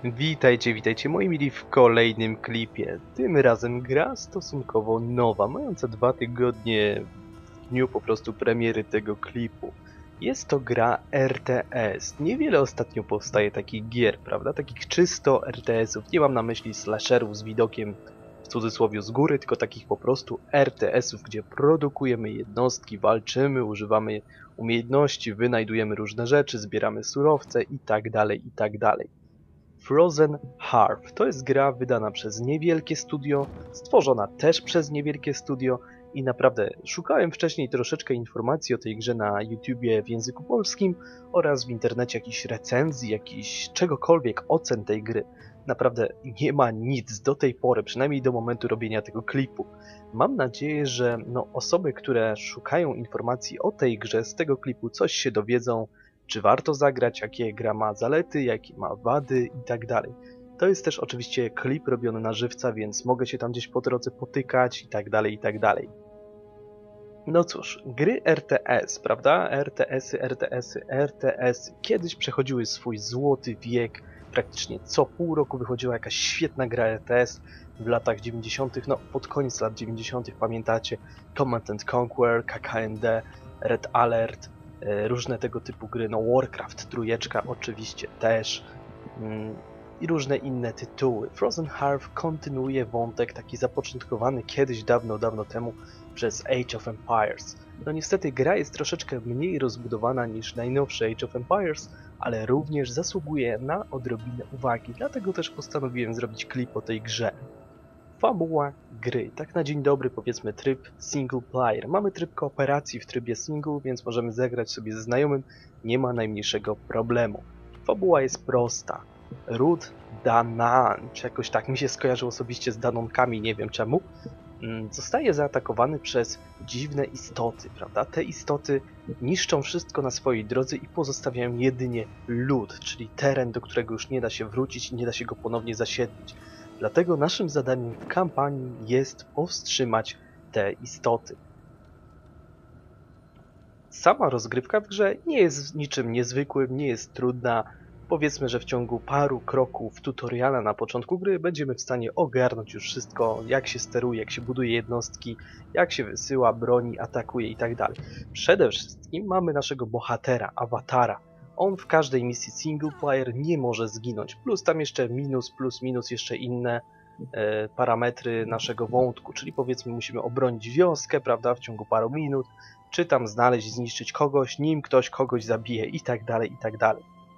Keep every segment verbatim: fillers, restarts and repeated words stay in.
Witajcie, witajcie moi mili w kolejnym klipie. Tym razem gra stosunkowo nowa, mająca dwa tygodnie w dniu po prostu premiery tego klipu. Jest to gra R T S. Niewiele ostatnio powstaje takich gier, prawda? Takich czysto R T S-ów. Nie mam na myśli slasherów z widokiem w cudzysłowie z góry, tylko takich po prostu R T S-ów, gdzie produkujemy jednostki, walczymy, używamy umiejętności, wynajdujemy różne rzeczy, zbieramy surowce i tak dalej, i tak dalej. Frozen Hearth to jest gra wydana przez niewielkie studio, stworzona też przez niewielkie studio i naprawdę szukałem wcześniej troszeczkę informacji o tej grze na YouTubie w języku polskim oraz w internecie jakichś recenzji, jakichś czegokolwiek, ocen tej gry. Naprawdę nie ma nic do tej pory, przynajmniej do momentu robienia tego klipu. Mam nadzieję, że no, osoby, które szukają informacji o tej grze z tego klipu coś się dowiedzą, czy warto zagrać, jakie gra ma zalety, jakie ma wady i tak dalej. To jest też oczywiście klip robiony na żywca, więc mogę się tam gdzieś po drodze potykać i tak dalej, i tak dalej. No cóż, gry R T S, prawda? R T S-y, R T S-y, R T S-y kiedyś przechodziły swój złoty wiek. Praktycznie co pół roku wychodziła jakaś świetna gra R T S w latach dziewięćdziesiątych, no pod koniec lat dziewięćdziesiątych pamiętacie Command and Conquer, K K N D, Red Alert, różne tego typu gry, no Warcraft trójeczka oczywiście też mm, i różne inne tytuły. Frozen Hearth kontynuuje wątek taki zapoczątkowany kiedyś dawno, dawno temu przez Age of Empires. No niestety gra jest troszeczkę mniej rozbudowana niż najnowszy Age of Empires, ale również zasługuje na odrobinę uwagi, dlatego też postanowiłem zrobić klip o tej grze. Fabuła gry. Tak na dzień dobry powiedzmy tryb single player. Mamy tryb kooperacji w trybie single, więc możemy zagrać sobie ze znajomym, nie ma najmniejszego problemu. Fabuła jest prosta. Ród Danan, czy jakoś tak mi się skojarzył osobiście z Danonkami, nie wiem czemu, zostaje zaatakowany przez dziwne istoty, prawda? Te istoty niszczą wszystko na swojej drodze i pozostawiają jedynie lód, czyli teren, do którego już nie da się wrócić i nie da się go ponownie zasiedlić. Dlatego naszym zadaniem w kampanii jest powstrzymać te istoty. Sama rozgrywka w grze nie jest niczym niezwykłym, nie jest trudna. Powiedzmy, że w ciągu paru kroków tutoriala na początku gry będziemy w stanie ogarnąć już wszystko, jak się steruje, jak się buduje jednostki, jak się wysyła, broni, atakuje itd. Przede wszystkim mamy naszego bohatera, awatara. On w każdej misji single player nie może zginąć, plus tam jeszcze minus, plus, minus, jeszcze inne e, parametry naszego wątku, czyli powiedzmy musimy obronić wioskę, prawda, w ciągu paru minut, czy tam znaleźć, zniszczyć kogoś, nim ktoś kogoś zabije itd., itd.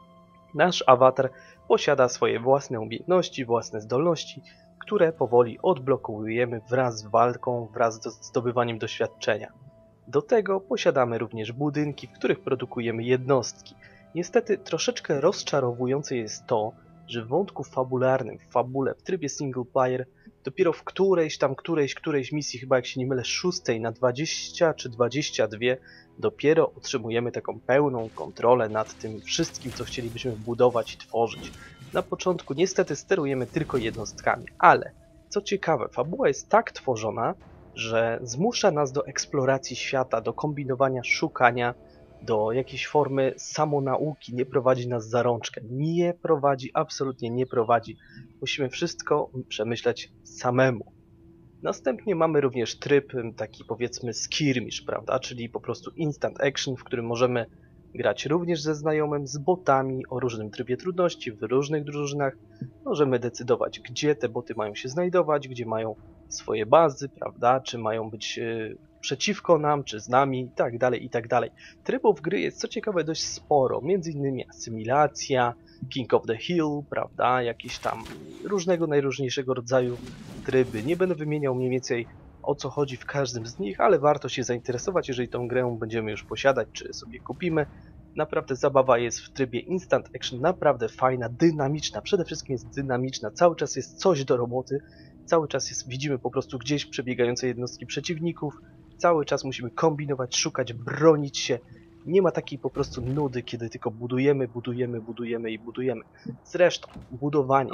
Nasz awatar posiada swoje własne umiejętności, własne zdolności, które powoli odblokowujemy wraz z walką, wraz z zdobywaniem doświadczenia. Do tego posiadamy również budynki, w których produkujemy jednostki. Niestety troszeczkę rozczarowujące jest to, że w wątku fabularnym, w fabule, w trybie single player, dopiero w którejś tam, którejś, którejś misji, chyba jak się nie mylę, szóstej na dwadzieścia czy dwadzieścia dwie, dopiero otrzymujemy taką pełną kontrolę nad tym wszystkim, co chcielibyśmy budować i tworzyć. Na początku niestety sterujemy tylko jednostkami, ale co ciekawe, fabuła jest tak tworzona, że zmusza nas do eksploracji świata, do kombinowania, szukania, do jakiejś formy samonauki, nie prowadzi nas za rączkę. Nie prowadzi, absolutnie nie prowadzi. Musimy wszystko przemyśleć samemu. Następnie mamy również tryb taki powiedzmy skirmish, prawda, czyli po prostu instant action, w którym możemy grać również ze znajomym, z botami o różnym trybie trudności, w różnych drużynach. Możemy decydować, gdzie te boty mają się znajdować, gdzie mają swoje bazy, prawda, czy mają być yy, przeciwko nam, czy z nami, i tak dalej, i tak dalej. Trybów gry jest co ciekawe dość sporo, między innymi asymilacja, King of the Hill, prawda, jakieś tam różnego najróżniejszego rodzaju tryby. Nie będę wymieniał mniej więcej o co chodzi w każdym z nich, ale warto się zainteresować, jeżeli tą grę będziemy już posiadać, czy sobie kupimy. Naprawdę zabawa jest w trybie instant action, naprawdę fajna, dynamiczna, przede wszystkim jest dynamiczna, cały czas jest coś do roboty, cały czas jest, widzimy po prostu gdzieś przebiegające jednostki przeciwników, cały czas musimy kombinować, szukać, bronić się. Nie ma takiej po prostu nudy, kiedy tylko budujemy, budujemy, budujemy i budujemy. Zresztą, budowanie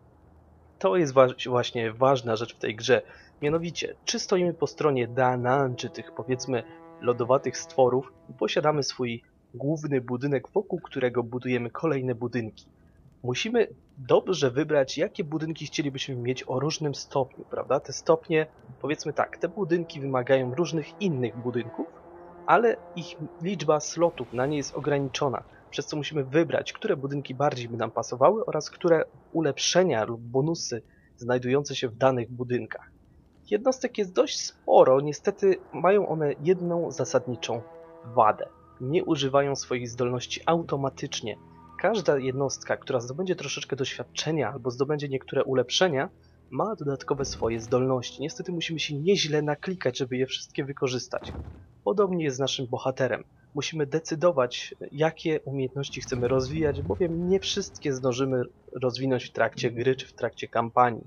to jest wa właśnie ważna rzecz w tej grze. Mianowicie, czy stoimy po stronie Danan, czy tych powiedzmy lodowatych stworów, posiadamy swój główny budynek, wokół którego budujemy kolejne budynki. musimy dobrze wybrać, jakie budynki chcielibyśmy mieć o różnym stopniu, prawda? Te stopnie, powiedzmy tak, te budynki wymagają różnych innych budynków, ale ich liczba slotów na nie jest ograniczona, przez co musimy wybrać, które budynki bardziej by nam pasowały oraz które ulepszenia lub bonusy znajdujące się w danych budynkach. Jednostek jest dość sporo, niestety mają one jedną zasadniczą wadę. Nie używają swoich zdolności automatycznie. Każda jednostka, która zdobędzie troszeczkę doświadczenia albo zdobędzie niektóre ulepszenia, ma dodatkowe swoje zdolności. Niestety musimy się nieźle naklikać, żeby je wszystkie wykorzystać. Podobnie jest z naszym bohaterem. Musimy decydować, jakie umiejętności chcemy rozwijać, bowiem nie wszystkie zdążymy rozwinąć w trakcie gry czy w trakcie kampanii.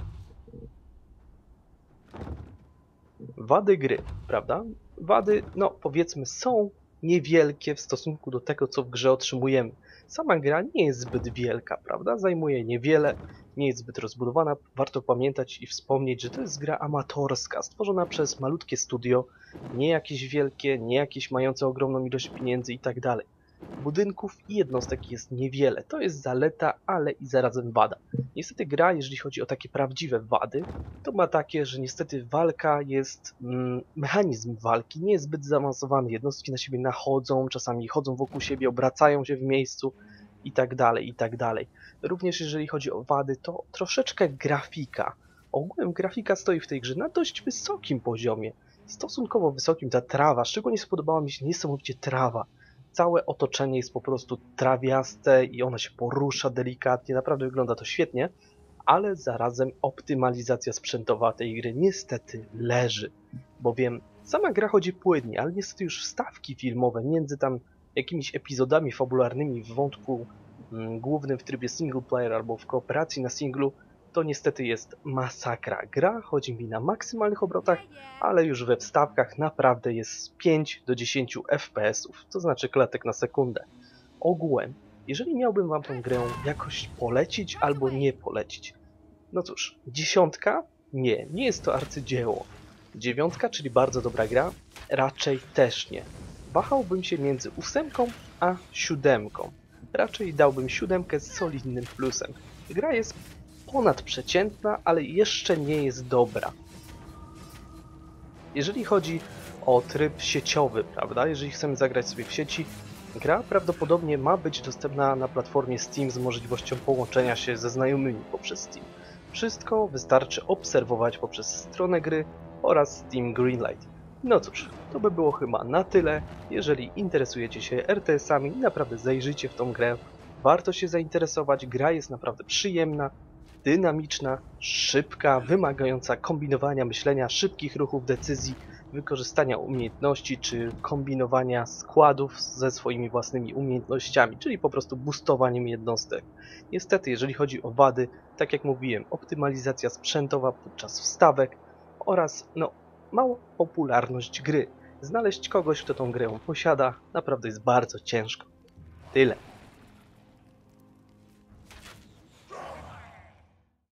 Wady gry, prawda? Wady, no powiedzmy, są niewielkie w stosunku do tego, co w grze otrzymujemy. Sama gra nie jest zbyt wielka, prawda? Zajmuje niewiele, nie jest zbyt rozbudowana. Warto pamiętać i wspomnieć, że to jest gra amatorska, stworzona przez malutkie studio, nie jakieś wielkie, nie jakieś mające ogromną ilość pieniędzy i tak dalej. Budynków i jednostek jest niewiele. To jest zaleta, ale i zarazem wada. Niestety gra, jeżeli chodzi o takie prawdziwe wady, to ma takie, że niestety walka jest... Mm, mechanizm walki nie jest zbyt zaawansowany. Jednostki na siebie nachodzą, czasami chodzą wokół siebie, obracają się w miejscu i tak dalej, i tak dalej. Również jeżeli chodzi o wady, to troszeczkę grafika. Ogółem grafika stoi w tej grze na dość wysokim poziomie. Stosunkowo wysokim. Ta trawa, szczególnie spodobała mi się niesamowicie trawa. Całe otoczenie jest po prostu trawiaste i ona się porusza delikatnie, naprawdę wygląda to świetnie, ale zarazem optymalizacja sprzętowa tej gry niestety leży, bowiem sama gra chodzi płynnie, ale niestety już wstawki filmowe między tam jakimiś epizodami fabularnymi w wątku mm, głównym w trybie single player albo w kooperacji na singlu, to niestety jest masakra. Gra chodzi mi na maksymalnych obrotach, ale już we wstawkach naprawdę jest pięć do dziesięciu F P S ów, to znaczy klatek na sekundę. Ogółem, jeżeli miałbym wam tę grę jakoś polecić albo nie polecić, no cóż, dziesiątka? Nie, nie jest to arcydzieło. Dziewiątka, czyli bardzo dobra gra? Raczej też nie. Wahałbym się między ósemką a siódemką. Raczej dałbym siódemkę z solidnym plusem. Gra jest ponadprzeciętna, ale jeszcze nie jest dobra. Jeżeli chodzi o tryb sieciowy, prawda, jeżeli chcemy zagrać sobie w sieci, gra prawdopodobnie ma być dostępna na platformie Steam z możliwością połączenia się ze znajomymi poprzez Steam. Wszystko wystarczy obserwować poprzez stronę gry oraz Steam Greenlight. No cóż, to by było chyba na tyle. Jeżeli interesujecie się R T S-ami, naprawdę zajrzyjcie w tą grę. Warto się zainteresować, gra jest naprawdę przyjemna, dynamiczna, szybka, wymagająca kombinowania myślenia, szybkich ruchów, decyzji, wykorzystania umiejętności czy kombinowania składów ze swoimi własnymi umiejętnościami, czyli po prostu boostowaniem jednostek. Niestety, jeżeli chodzi o wady, tak jak mówiłem, optymalizacja sprzętowa podczas wstawek oraz no, mała popularność gry. Znaleźć kogoś, kto tą grę posiada, naprawdę jest bardzo ciężko. Tyle.